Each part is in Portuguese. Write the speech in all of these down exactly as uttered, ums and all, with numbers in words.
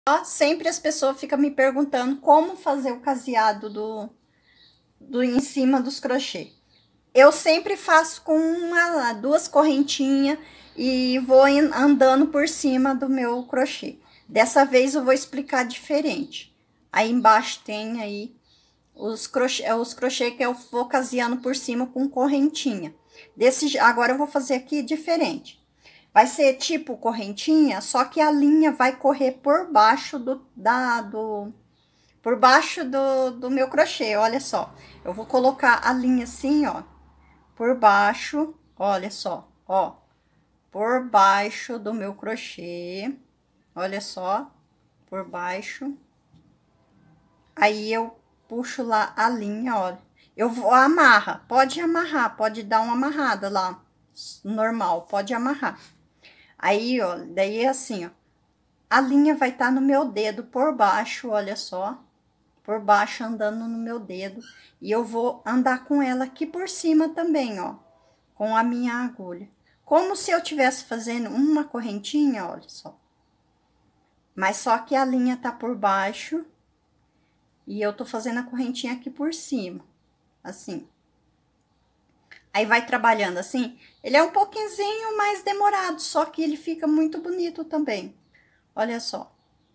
Sempre as pessoas ficam me perguntando como fazer o caseado do, do em cima dos crochê. Eu sempre faço com uma, duas correntinhas e vou andando por cima do meu crochê. Dessa vez eu vou explicar diferente. Aí embaixo tem aí os crochê, os crochê que eu vou caseando por cima com correntinha. Desse, agora eu vou fazer aqui diferente. Vai ser tipo correntinha, só que a linha vai correr por baixo do, da, do, por baixo do, do meu crochê, olha só. Eu vou colocar a linha assim, ó, por baixo, olha só, ó, por baixo do meu crochê, olha só, por baixo. Aí eu puxo lá a linha, olha. Eu vou amarra, pode amarrar, pode dar uma amarrada lá, normal, pode amarrar. Aí, ó, daí assim, ó, a linha vai estar tá no meu dedo por baixo, olha só, por baixo andando no meu dedo. E eu vou andar com ela aqui por cima também, ó, com a minha agulha. Como se eu tivesse fazendo uma correntinha, olha só. Mas só que a linha tá por baixo e eu tô fazendo a correntinha aqui por cima, assim. Aí vai trabalhando assim, ele é um pouquinho mais demorado, só que ele fica muito bonito também. Olha só.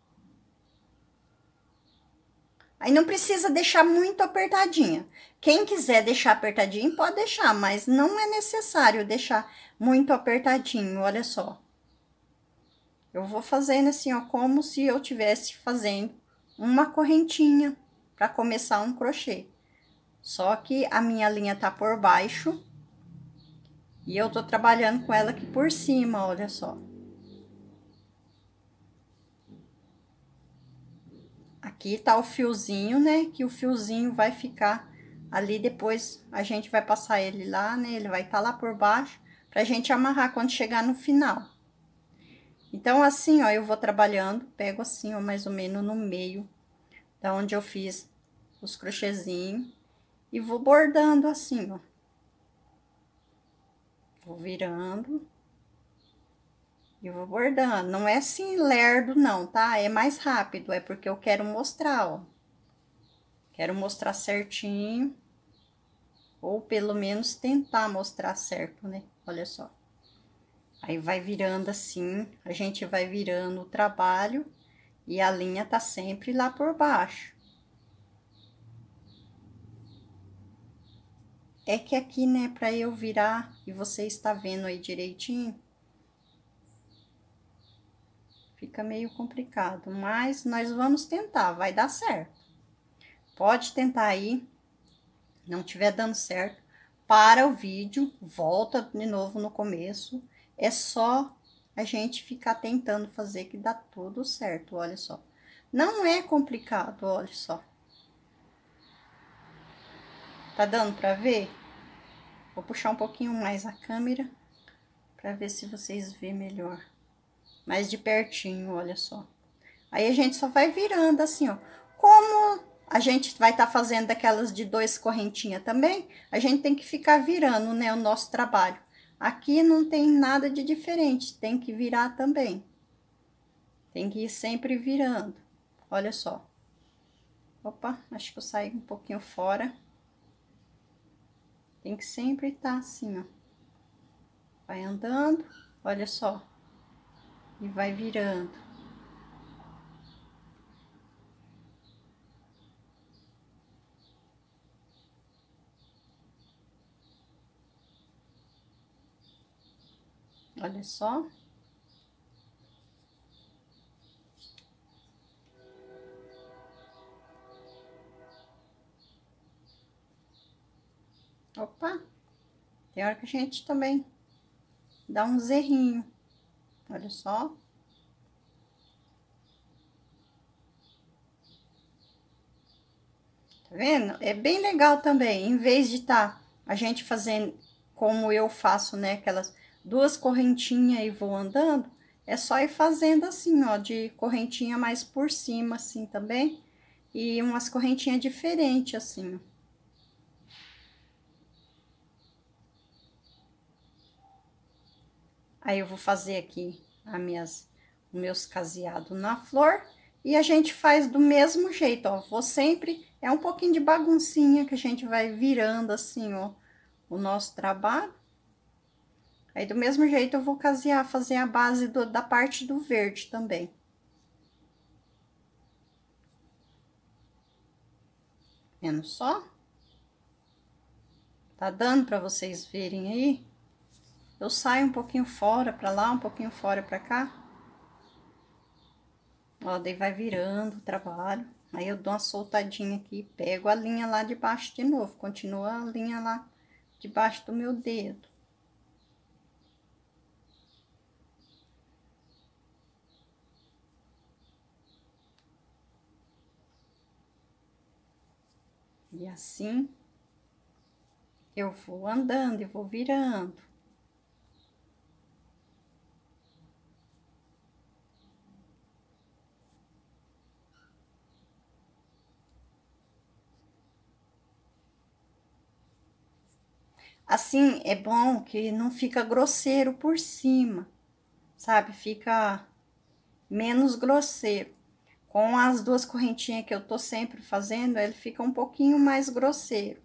Aí não precisa deixar muito apertadinha. Quem quiser deixar apertadinho, pode deixar, mas não é necessário deixar muito apertadinho, olha só. Eu vou fazendo assim, ó, como se eu tivesse fazendo uma correntinha para começar um crochê. Só que a minha linha tá por baixo e eu tô trabalhando com ela aqui por cima, olha só. Aqui tá o fiozinho, né? Que o fiozinho vai ficar ali, depois a gente vai passar ele lá, né? Ele vai estar tá lá por baixo pra gente amarrar quando chegar no final. Então, assim, ó, eu vou trabalhando, pego assim, ó, mais ou menos no meio da onde eu fiz os crochêzinhos e vou bordando assim, ó. Vou virando e vou bordando. Não é assim lerdo não, tá? É mais rápido, é porque eu quero mostrar, ó. Quero mostrar certinho, ou pelo menos tentar mostrar certo, né? Olha só. Aí vai virando assim, a gente vai virando o trabalho e a linha tá sempre lá por baixo. É que aqui, né, pra eu virar, e você está vendo aí direitinho, fica meio complicado, mas nós vamos tentar, vai dar certo. Pode tentar aí, não tiver dando certo, para o vídeo, volta de novo no começo, é só a gente ficar tentando fazer que dá tudo certo, olha só. Não é complicado, olha só. Tá dando pra ver? Vou puxar um pouquinho mais a câmera pra ver se vocês vê melhor. Mais de pertinho, olha só. Aí a gente só vai virando assim, ó. Como a gente vai estar tá fazendo daquelas de dois correntinhas também, a gente tem que ficar virando, né, o nosso trabalho. Aqui não tem nada de diferente, tem que virar também. Tem que ir sempre virando. Olha só. Opa, acho que eu saí um pouquinho fora. Tem que sempre estar assim, ó. Vai andando, olha só. E vai virando. Olha só. Opa, tem hora que a gente também dá um zerrinho. Olha só. Tá vendo? É bem legal também, em vez de tá a gente fazendo como eu faço, né, aquelas duas correntinhas e vou andando, é só ir fazendo assim, ó, de correntinha mais por cima, assim, também, e umas correntinhas diferentes, assim. Aí eu vou fazer aqui as minhas, os meus caseados na flor E a gente faz do mesmo jeito, ó. Vou sempre, é um pouquinho de baguncinha que a gente vai virando assim, ó, o nosso trabalho. Aí, do mesmo jeito, eu vou casear, fazer a base do, da parte do verde também. Vendo só? Tá dando pra vocês verem aí? Eu saio um pouquinho fora pra lá, um pouquinho fora pra cá. Ó, daí vai virando o trabalho. Aí eu dou uma soltadinha aqui, pego a linha lá de baixo de novo. Continua a linha lá debaixo do meu dedo. E assim, eu vou andando e vou virando. Assim, é bom que não fica grosseiro por cima, sabe? Fica menos grosseiro. Com as duas correntinhas que eu tô sempre fazendo, ele fica um pouquinho mais grosseiro.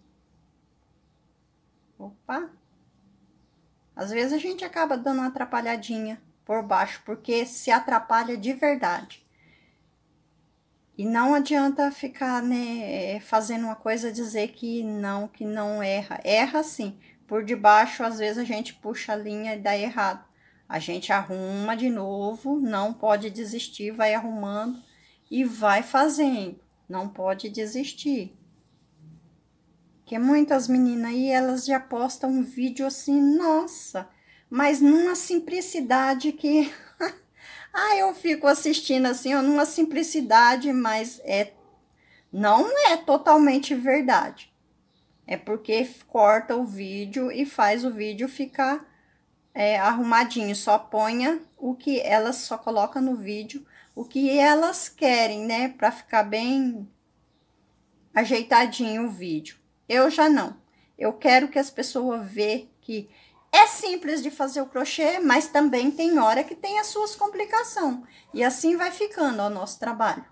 Opa! Às vezes a gente acaba dando uma atrapalhadinha por baixo, porque se atrapalha de verdade. E não adianta ficar, né, fazendo uma coisa dizer que não, que não erra. Erra sim. Por debaixo, às vezes a gente puxa a linha e dá errado. A gente arruma de novo, não pode desistir, vai arrumando e vai fazendo. Não pode desistir. Porque muitas meninas aí, elas já postam um vídeo assim, nossa, mas numa simplicidade que... ah, eu fico assistindo assim, ó, numa simplicidade, mas é, não é totalmente verdade. É porque corta o vídeo e faz o vídeo ficar é, arrumadinho. Só ponha o que elas só colocam no vídeo, o que elas querem, né? Pra ficar bem ajeitadinho o vídeo. Eu já não. Eu quero que as pessoas vejam que é simples de fazer o crochê, mas também tem hora que tem as suas complicações. E assim vai ficando o nosso trabalho.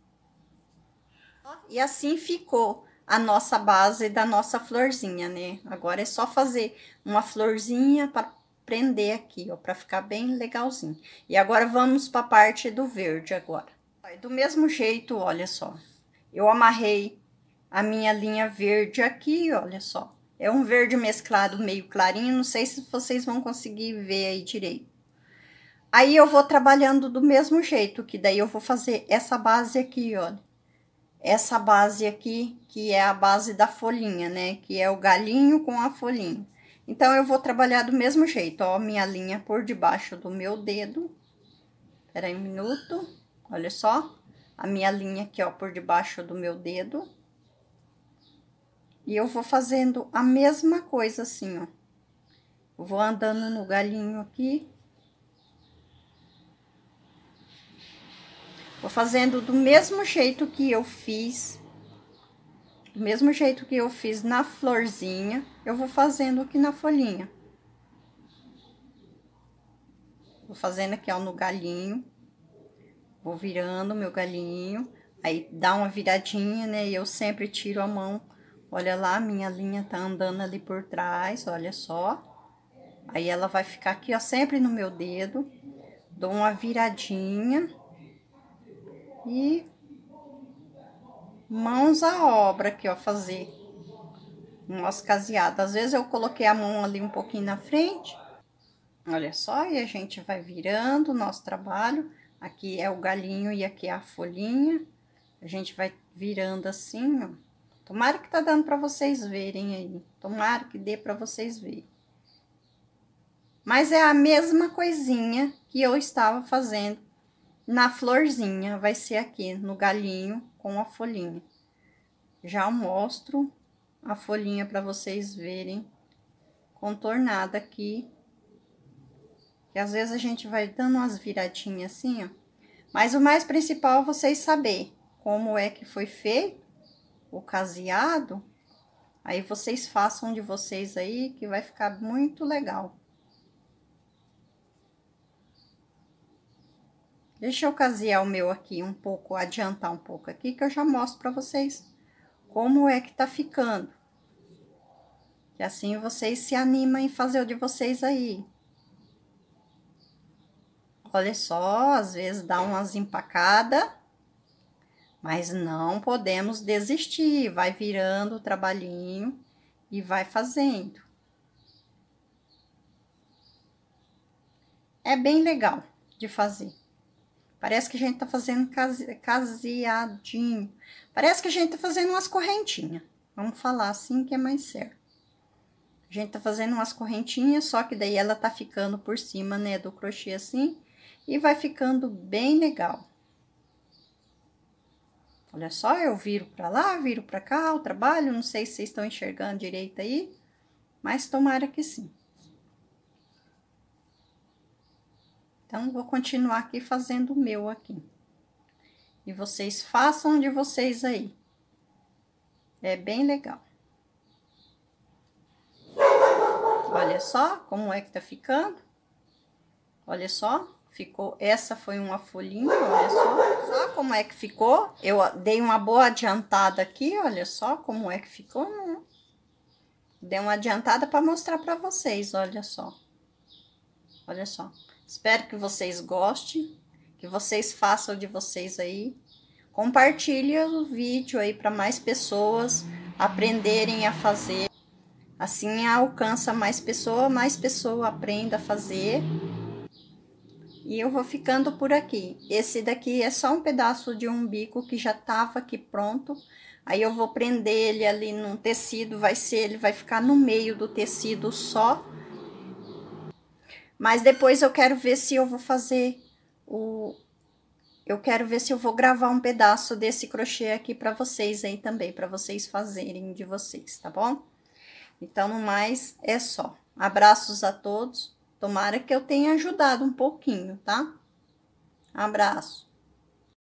E assim ficou a nossa base da nossa florzinha, né? Agora é só fazer uma florzinha para prender aqui, ó, para ficar bem legalzinho. E agora vamos para a parte do verde agora. Do mesmo jeito, olha só. Eu amarrei a minha linha verde aqui, olha só. É um verde mesclado meio clarinho, não sei se vocês vão conseguir ver aí direito. Aí eu vou trabalhando do mesmo jeito, que daí eu vou fazer essa base aqui, olha. Essa base aqui, que é a base da folhinha, né? Que é o galinho com a folhinha. Então, eu vou trabalhar do mesmo jeito, ó, minha linha por debaixo do meu dedo. Espera aí um minuto, olha só. A minha linha aqui, ó, por debaixo do meu dedo. E eu vou fazendo a mesma coisa assim, ó. Eu vou andando no galinho aqui. Vou fazendo do mesmo jeito que eu fiz. Do mesmo jeito que eu fiz na florzinha, eu vou fazendo aqui na folhinha. Vou fazendo aqui, ó, no galinho. Vou virando meu galinho. Aí, dá uma viradinha, né? E eu sempre tiro a mão. Olha lá, minha linha tá andando ali por trás, olha só. Aí, ela vai ficar aqui, ó, sempre no meu dedo. Dou uma viradinha. E mãos à obra aqui, ó, fazer um nosso caseado. Às vezes eu coloquei a mão ali um pouquinho na frente. Olha só, e a gente vai virando o nosso trabalho. Aqui é o galinho e aqui é a folhinha. A gente vai virando assim, ó. Tomara que tá dando pra vocês verem aí. Tomara que dê pra vocês verem. Mas é a mesma coisinha que eu estava fazendo na florzinha. Vai ser aqui no galinho com a folhinha. Já mostro a folhinha para vocês verem contornada aqui. Que às vezes a gente vai dando umas viradinhas assim, ó. Mas o mais principal é vocês saber como é que foi feito o caseado. Aí vocês façam de vocês aí, que vai ficar muito legal. Deixa eu casear o meu aqui um pouco, adiantar um pouco aqui, que eu já mostro pra vocês como é que tá ficando. Que assim vocês se animam em fazer o de vocês aí. Olha só, às vezes dá umas empacadas, mas não podemos desistir. Vai virando o trabalhinho e vai fazendo. É bem legal de fazer. Parece que a gente tá fazendo case, caseadinho. Parece que a gente tá fazendo umas correntinhas. Vamos falar assim que é mais certo. A gente tá fazendo umas correntinhas, só que daí ela tá ficando por cima, né, do crochê assim. E vai ficando bem legal. Olha só, eu viro pra lá, viro pra cá, o trabalho. Não sei se vocês estão enxergando direito aí, mas tomara que sim. Então, vou continuar aqui fazendo o meu aqui. E vocês façam de vocês aí. É bem legal. Olha só como é que tá ficando. Olha só, ficou... Essa foi uma folhinha, olha só. Só como é que ficou. Eu dei uma boa adiantada aqui, olha só como é que ficou. Né? Dei uma adiantada para mostrar para vocês, olha só. Olha só. Espero que vocês gostem, que vocês façam de vocês aí. Compartilhe o vídeo aí para mais pessoas aprenderem a fazer. Assim alcança mais pessoa, mais pessoa aprenda a fazer. E eu vou ficando por aqui. Esse daqui é só um pedaço de um bico que já tava aqui pronto. Aí eu vou prender ele ali num tecido, vai ser, ele vai ficar no meio do tecido só. Mas depois eu quero ver se eu vou fazer o... Eu quero ver se eu vou gravar um pedaço desse crochê aqui pra vocês aí também, pra vocês fazerem de vocês, tá bom? Então, no mais, é só. Abraços a todos. Tomara que eu tenha ajudado um pouquinho, tá? Abraço.